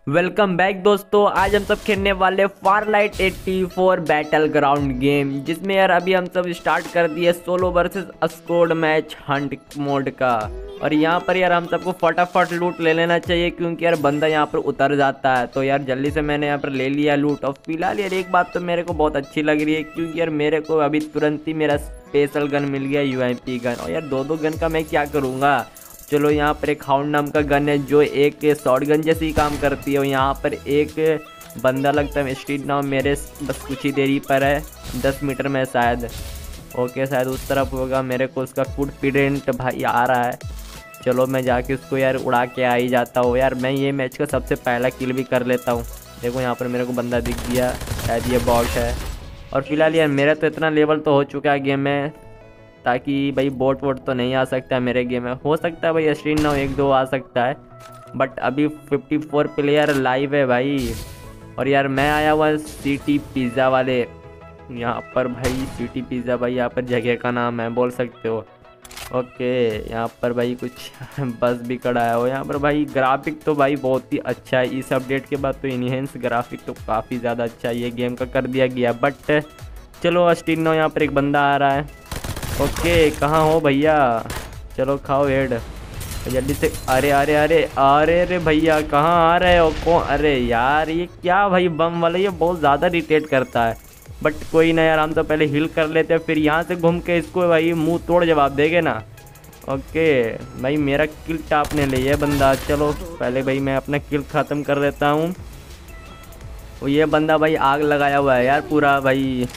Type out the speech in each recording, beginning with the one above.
Welcome back दोस्तों। आज हम सब खेलने वाले फारलाइट 84 बैटल ग्राउंड गेम, जिसमें यार अभी हम सब स्टार्ट कर दिए solo versus squad match hunt mode का। और यहाँ पर यार हम सबको फटाफट लूट ले लेना चाहिए, क्योंकि यार बंदा यहाँ पर उतर जाता है। तो यार जल्दी से मैंने यहाँ पर ले लिया लूट। और फिलहाल यार एक बात तो मेरे को बहुत अच्छी लग रही है, क्योंकि यार मेरे को अभी तुरंत ही मेरा स्पेशल गन मिल गया, UMP गन। और यार दो गन का मैं क्या करूँगा। चलो यहाँ पर एक हाउंड नाम का गन है जो एक शॉर्ट गन जैसी ही काम करती है। और यहाँ पर एक बंदा लगता है स्ट्रीट नाम मेरे बस कुछ ही देरी पर है, 10 मीटर में शायद। ओके शायद उस तरफ होगा। मेरे को उसका फुट प्रिंट भाई आ रहा है। चलो मैं जाके उसको यार उड़ा के आ ही जाता हूँ। यार मैं ये मैच का सबसे पहला किल भी कर लेता हूँ। देखो यहाँ पर मेरे को बंदा दिख गया, शायद ये बॉट है। और फिलहाल यार मेरा तो इतना लेवल तो हो चुका है गेम में, ताकि भाई बोट वोट तो नहीं आ सकता मेरे गेम में। हो सकता है भाई स्ट्रीम ना 1-2 आ सकता है, बट अभी 54 प्लेयर लाइव है भाई। और यार मैं आया हुआ सिटी पिज़्ज़ा वाले यहाँ पर भाई। सिटी पिज़्ज़ा भाई यहाँ पर जगह का नाम है, बोल सकते हो। ओके यहाँ पर भाई कुछ बस भी खड़ा है। और यहाँ पर भाई ग्राफिक तो भाई बहुत ही अच्छा है। इस अपडेट के बाद तो इनहेंस ग्राफिक तो काफ़ी ज़्यादा अच्छा है ये गेम का कर दिया गया। बट चलो स्टीनो यहाँ पर एक बंदा आ रहा है। ओके कहाँ हो भैया, चलो खाओ हेड जल्दी से। अरे अरे अरे अरे अरे भैया कहाँ आ रहे हो, कौन। अरे यार ये क्या भाई बम वाला, ये बहुत ज़्यादा इरिटेट करता है। बट कोई ना यार, हम तो पहले हिल कर लेते हैं, फिर यहाँ से घूम के इसको भाई मुंह तोड़ जवाब देंगे ना। ओके भाई मेरा किल टापने ले ये बंदा। चलो पहले भाई मैं अपना किल ख़त्म कर देता हूँ। वो ये बंदा भाई आग लगाया हुआ है यार पूरा भाई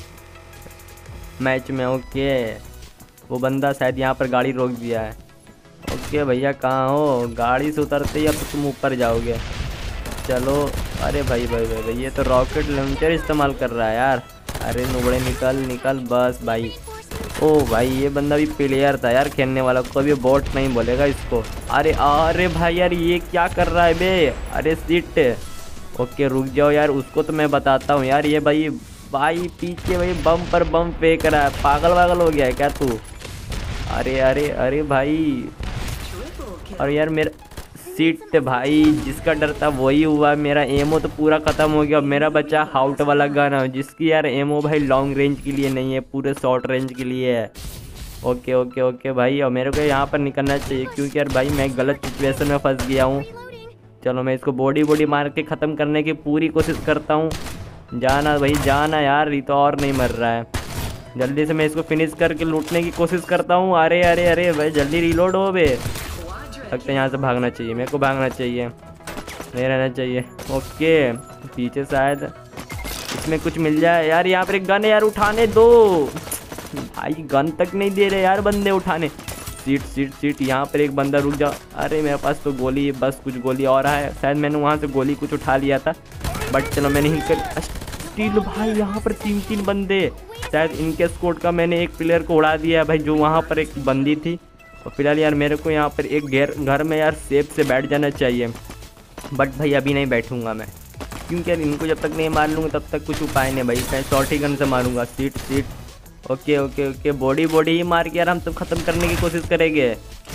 मैच में। ओके वो बंदा शायद यहाँ पर गाड़ी रोक दिया है। ओके भैया कहाँ हो, गाड़ी से उतरते ही अब तो तुम ऊपर जाओगे। चलो अरे भाई भाई भाई भाई ये तो रॉकेट लॉन्चर इस्तेमाल कर रहा है यार। अरे नुबड़े निकल निकल बस भाई। ओ भाई ये बंदा भी प्लेयर था यार खेलने वाला, कभी बोट नहीं बोलेगा इसको। अरे अरे भाई यार ये क्या कर रहा है बे, अरे सीट। ओके रुक जाओ यार, उसको तो मैं बताता हूँ यार। ये भाई पीछे भाई बम पर बम फेंक रहा है, पागल वागल हो गया है क्या तू। अरे अरे अरे भाई। और यार मेरा सीट भाई जिसका डर था वही हुआ। मेरा एमओ तो पूरा ख़त्म हो गया। मेरा बच्चा हाउट वाला गन है, जिसकी यार एमओ भाई लॉन्ग रेंज के लिए नहीं है, पूरे शॉर्ट रेंज के लिए है। ओके ओके ओके भाई। और मेरे को यहाँ पर निकलना चाहिए, क्योंकि यार भाई मैं गलत सिचुएशन में फंस गया हूँ। चलो मैं इसको बॉडी मार के ख़त्म करने की पूरी कोशिश करता हूँ। जाना भाई जाना यार, ये तो और नहीं मर रहा है। जल्दी से मैं इसको फिनिश करके लूटने की कोशिश करता हूँ। अरे अरे अरे भाई जल्दी रिलोड हो बे। लगता है यहाँ से भागना चाहिए, मेरे को भागना चाहिए, नहीं रहना चाहिए। ओके पीछे शायद इसमें कुछ मिल जाए यार। यहाँ पर एक गन है यार, उठाने दो भाई। गन तक नहीं दे रहे यार बंदे उठाने। सीट सीट सीट यहाँ पर एक बंदा, रुक जाओ। अरे मेरे पास तो गोली बस कुछ गोली और है, शायद मैंने वहाँ से गोली कुछ उठा लिया था। बट चलो मैंने ही कर स्टील भाई। यहाँ पर 3 बंदे, शायद इनके स्क्वाड का मैंने एक प्लेयर को उड़ा दिया है भाई, जो वहाँ पर एक बंदी थी। और फिलहाल यार मेरे को यहाँ पर एक घर में यार सेफ से बैठ जाना चाहिए। बट भाई अभी नहीं बैठूंगा मैं, क्योंकि यार इनको जब तक नहीं मार लूँगा तब तक कुछ उपाय नहीं भाई। मैं शॉर्टी गन से मारूंगा। Seat seat okay okay okay body ही मार के यार हम सब ख़त्म करने की कोशिश करेंगे।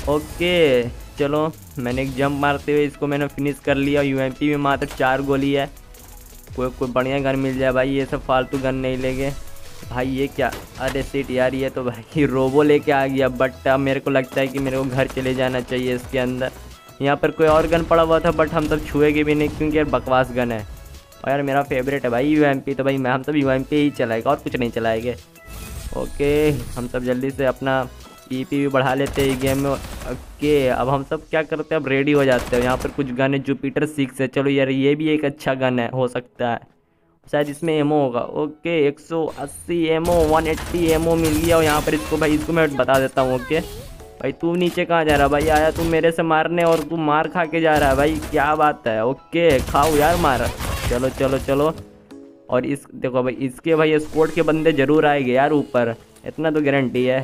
ओके चलो मैंने एक जंप मारते हुए इसको मैंने फिनिश कर लिया। UMP में मात्र 4 गोली है। कोई बढ़िया गन मिल जाए भाई, ये सब फालतू गन नहीं लेंगे भाई। ये क्या, अरे सीट यार ये तो भाई रोबो लेके आ गया। बट अब मेरे को लगता है कि मेरे को घर चले जाना चाहिए इसके अंदर। यहाँ पर कोई और गन पड़ा हुआ था, बट हम सब छुएंगे भी नहीं, क्योंकि यार बकवास गन है। और यार मेरा फेवरेट है भाई UMP, तो भाई हम सब UMP ही चलाएगा और कुछ नहीं चलाएंगे। ओके हम सब जल्दी से अपना EP भी बढ़ा लेते हैं गेम में। ओके अब हम सब क्या करते हैं, अब रेडी हो जाते हैं। यहाँ पर कुछ गन है, जुपिटर 6 है। चलो यार ये भी एक अच्छा गन है, हो सकता है शायद इसमें एमओ होगा। ओके 180 एमओ 180 एमओ मिल गया। और यहाँ पर इसको भाई इसको मैं बता देता हूँ। ओके भाई तू नीचे कहाँ जा रहा है भाई, आया तू मेरे से मारने और तू मार खा के जा रहा है भाई, क्या बात है। ओके खाओ यार मार। चलो चलो चलो। और इस देखो भाई इसके भाई स्क्वाड के बंदे जरूर आएंगे यार ऊपर, इतना तो गारंटी है।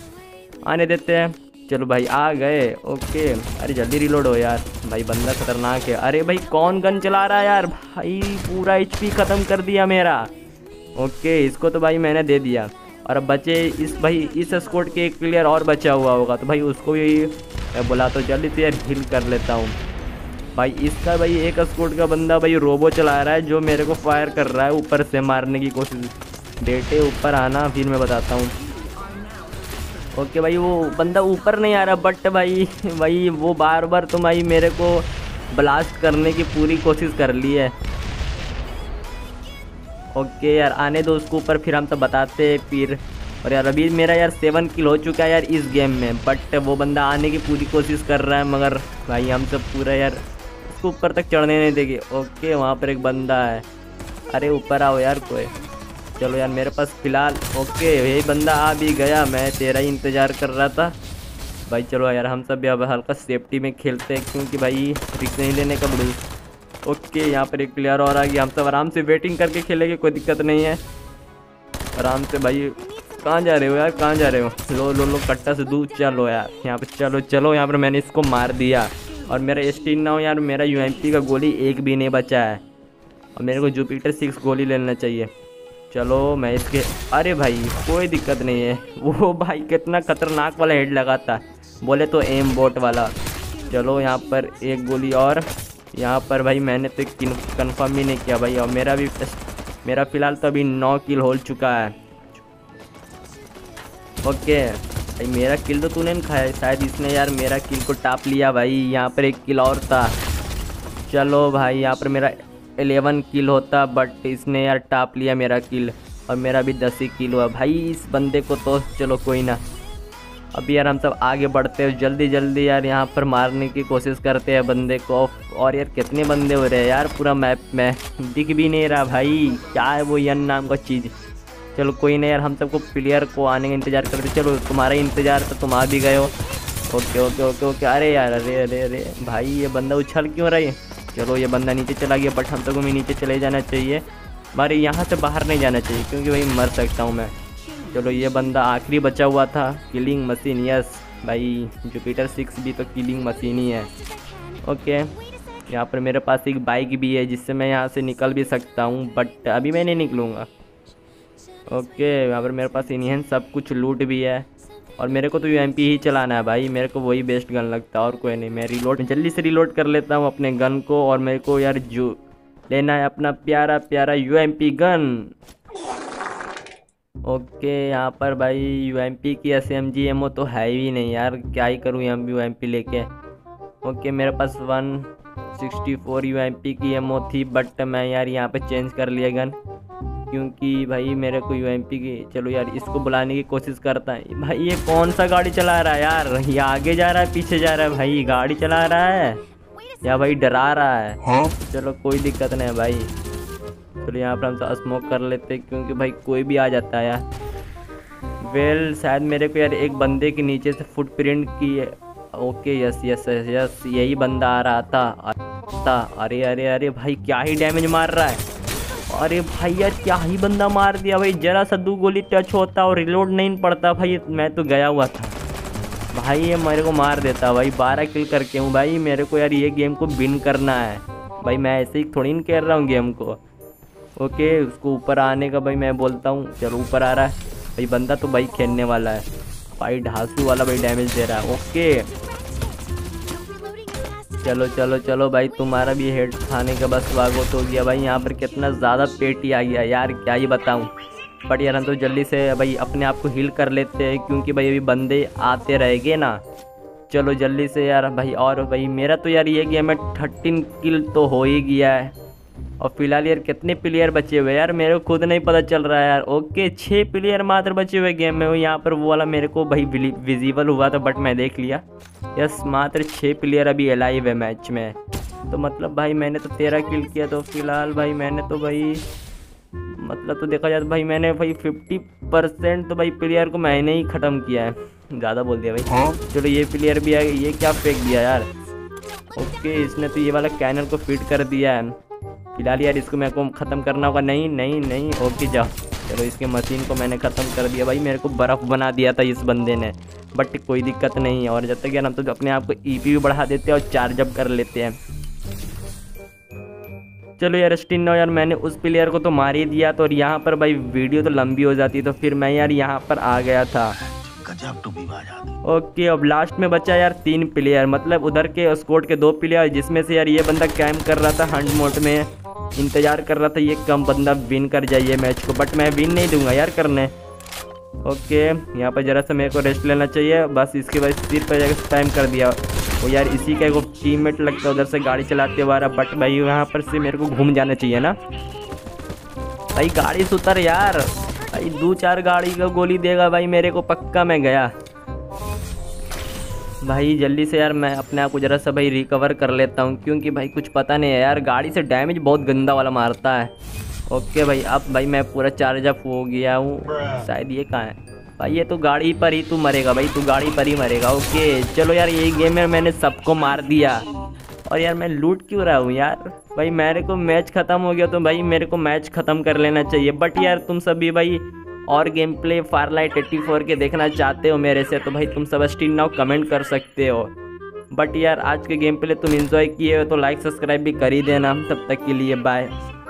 आने देते हैं। चलो भाई आ गए। ओके अरे जल्दी रिलोड हो यार भाई, बंदा खतरनाक है। अरे भाई कौन गन चला रहा है यार, भाई पूरा HP ख़त्म कर दिया मेरा। ओके इसको तो भाई मैंने दे दिया। और अब बचे इस स्क्वाड के एक प्लेयर और बचा हुआ होगा, तो भाई उसको भी मैं बोला तो जल्दी से यार हिल कर लेता हूँ। भाई इसका भाई एक स्क्वाड का बंदा भाई रोबो चला रहा है जो मेरे को फायर कर रहा है ऊपर से मारने की कोशिश। बेटे ऊपर आना फिर मैं बताता हूँ। ओके भाई वो बंदा ऊपर नहीं आ रहा बट भाई वो बार बार तो भाई मेरे को ब्लास्ट करने की पूरी कोशिश कर ली है। ओके यार आने दो उसको ऊपर फिर हम तो बताते हैं फिर। और यार अभी मेरा यार 7 किल हो चुका है यार इस गेम में, बट वो बंदा आने की पूरी कोशिश कर रहा है मगर भाई हम सब पूरा यार उसको ऊपर तक चढ़ने नहीं देंगे। ओके वहाँ पर एक बंदा है, अरे ऊपर आओ यार कोई। चलो यार मेरे पास फ़िलहाल ओके यही बंदा आ भी गया, मैं तेरा ही इंतज़ार कर रहा था भाई। चलो यार हम सब भी अब हल्का सेफ्टी में खेलते हैं क्योंकि भाई रिस्क नहीं लेने का बड़ू। ओके यहाँ पर एक प्लेयर और आ गया, हम सब आराम से वेटिंग करके खेलेंगे, कोई दिक्कत नहीं है आराम से। भाई कहाँ जा रहे हो यार, कहाँ जा रहे हो? लो कट्टा से दूर चलो यार यहाँ पे। चलो यहाँ पर मैंने इसको मार दिया और मेरा स्टीन ना हो यार, मेरा UMP का गोली एक भी नहीं बचा है और मेरे को जुपिटर 6 गोली लेना चाहिए। चलो मैं इसके, अरे भाई कोई दिक्कत नहीं है। वो भाई कितना खतरनाक वाला हेड लगाता बोले तो एम बोट वाला। चलो यहाँ पर एक गोली और यहाँ पर भाई मैंने तो कंफर्म ही नहीं किया भाई। और मेरा फ़िलहाल तो अभी 9 किल हो चुका है। ओके भाई मेरा किल तो तूने नहीं खाया, शायद इसने यार मेरा किल को टाप लिया भाई। यहाँ पर एक किल और था। चलो भाई यहाँ पर मेरा 11 किल होता बट इसने यार टाप लिया मेरा किल और मेरा भी 10 ही किल हुआ भाई इस बंदे को। तो चलो कोई ना, अभी यार हम सब आगे बढ़ते हैं जल्दी यार यहाँ पर मारने की कोशिश करते हैं बंदे को। और यार कितने बंदे हो रहे हैं यार, पूरा मैप में दिख भी नहीं रहा भाई क्या है वो यन नाम का चीज़। चलो कोई नहीं यार हम सबको प्लेयर को आने का इंतज़ार करते। चलो तुम्हारा इंतज़ार तो तुम आ भी गए हो। ओके अरे यार अरे भाई ये बंदा उछल क्यों रहा है? चलो ये बंदा नीचे चला गया बट हम सबको भी नीचे चले जाना चाहिए, हमारे यहाँ से बाहर नहीं जाना चाहिए क्योंकि भाई मर सकता हूँ मैं। चलो ये बंदा आखिरी बचा हुआ था, किलिंग मशीन। यस भाई जुपिटर 6 भी तो किलिंग मशीन ही है। ओके यहाँ पर मेरे पास एक बाइक भी है जिससे मैं यहाँ से निकल भी सकता हूँ बट अभी मैं नहीं निकलूँगा। ओके यहाँ पर मेरे पास इन्हें सब कुछ लूट भी है और मेरे को तो UMP ही चलाना है भाई, मेरे को वही बेस्ट गन लगता है और कोई नहीं। मैं जल्दी से रिलोड कर लेता हूँ अपने गन को और मेरे को यार जो लेना है अपना प्यारा UMP गन। ओके यहाँ पर भाई UMP की SMG एमओ तो है ही नहीं यार, क्या ही करूँ UMP लेके। ओके मेरे पास 164 UMP की एमओ थी बट मैं यार यहाँ पे चेंज कर लिया गन क्योंकि भाई मेरे को UMP की। चलो यार इसको बुलाने की कोशिश करता है। भाई ये कौन सा गाड़ी चला रहा है यार, ये आगे जा रहा है पीछे जा रहा है भाई, गाड़ी चला रहा है या भाई डरा रहा है? हाँ? चलो कोई दिक्कत नहीं है भाई। चलो यहाँ पर हम तो स्मोक कर लेते क्योंकि भाई कोई भी आ जाता है यार। शायद मेरे को यार एक बंदे के नीचे से फुटप्रिंट की। ओके यस यही बंदा आ रहा था। अरे भाई क्या ही डैमेज मार रहा है। अरे भाई यार क्या ही बंदा मार दिया भाई, जरा सा 2 गोली टच होता और रिलोड नहीं पड़ता भाई, मैं तो गया हुआ था भाई। ये मेरे को मार देता भाई, 12 किल करके हूँ भाई। मेरे को यार ये गेम को विन करना है भाई, मैं ऐसे ही थोड़ी नहीं खेल रहा हूँ गेम को। ओके उसको ऊपर आने का भाई मैं बोलता हूँ। चलो ऊपर आ रहा है भाई बंदा तो भाई खेलने वाला है भाई, ढांसू वाला भाई डैमेज दे रहा है। ओके चलो भाई तुम्हारा भी हेड खाने का बस स्वागत हो गया भाई। यहाँ पर कितना ज़्यादा पेटी आ गया यार, क्या ही बताऊँ। बट यार हम तो जल्दी से भाई अपने आप को हील कर लेते हैं क्योंकि भाई अभी बंदे आते रहेंगे ना। चलो जल्दी से यार भाई। और भाई मेरा तो यार ये गेम में 13 किल तो हो ही गया है और फिलहाल यार कितने प्लेयर बचे हुए यार मेरे को खुद नहीं पता चल रहा है यार। ओके 6 प्लेयर मात्र बचे हुए गेम में। यहाँ पर वो वाला मेरे को भाई विजिबल हुआ था बट मैं देख लिया। यस मात्र 6 प्लेयर अभी अलाइव है मैच में। तो मतलब भाई मैंने तो 13 किल किया, तो फिलहाल भाई मैंने तो भाई मतलब तो देखा जाए तो भाई मैंने भाई 50% तो भाई प्लेयर को मैंने ही ख़त्म किया है। ज़्यादा बोल दिया भाई। चलो ये प्लेयर भी आ गया, ये क्या फेंक दिया यार। ओके इसने तो ये वाला कैनल को फिट कर दिया है। फिलहाल यार इसको मेरे को ख़त्म करना होगा। नहीं ओके जाओ। चलो इसके मशीन को मैंने ख़त्म कर दिया भाई, मेरे को बर्फ़ बना दिया था इस बंदे ने बट कोई दिक्कत नहीं है। और जब तक यार हम तो अपने आप को EP भी बढ़ा देते हैं और चार्ज अप कर लेते हैं। चलो यार स्टीन यार मैंने उस प्लेयर को तो मार ही दिया, तो यहाँ पर भाई वीडियो तो लंबी हो जाती, तो फिर मैं यार यहाँ पर आ गया था। ओके, अब लास्ट में बचा यार 3 प्लेयर, मतलब उधर के स्क्वाड के 2 प्लेयर, जिसमें से यार ये बंदा कैंप कर रहा था, हंट मोड में इंतजार कर रहा था ये कम बंदा विन कर जाइए मैच को, बट मैं विन नहीं दूंगा यार करने। ओके, यहाँ पर जरा सा मेरे को रेस्ट लेना चाहिए, बस इसके बाद सिर पर जाकर स्पैम कर दिया। वो यार इसी का एक टीममेट लगता है उधर से गाड़ी चलाते हुआ, बट भाई यहाँ पर से मेरे को घूम जाना चाहिए ना भाई। गाड़ी से उतर यार भाई, 2-4 गाड़ी का गोली देगा भाई मेरे को, पक्का मैं गया भाई। जल्दी से यार मैं अपने आप को जरा सा भाई रिकवर कर लेता हूँ, क्योंकि भाई कुछ पता नहीं है यार, गाड़ी से डैमेज बहुत गंदा वाला मारता है। ओके भाई, अब भाई मैं पूरा चार्ज अप हो गया हूँ। शायद ये कहाँ है भाई, ये तो गाड़ी पर ही तू मरेगा भाई, तू गाड़ी पर ही मरेगा। ओके चलो यार, यही गेम में मैंने सबको मार दिया। और यार मैं लूट क्यों रहा हूँ यार भाई, मेरे को मैच ख़त्म हो गया तो भाई मेरे को मैच ख़त्म कर लेना चाहिए। बट यार तुम सभी भाई और गेम प्ले फारलाइट 84 के देखना चाहते हो मेरे से, तो भाई तुम सब स्टील नाउ कमेंट कर सकते हो। बट यार आज के गेम प्ले तुम एंजॉय किए हो तो लाइक सब्सक्राइब भी कर ही देना। तब तक के लिए बाय।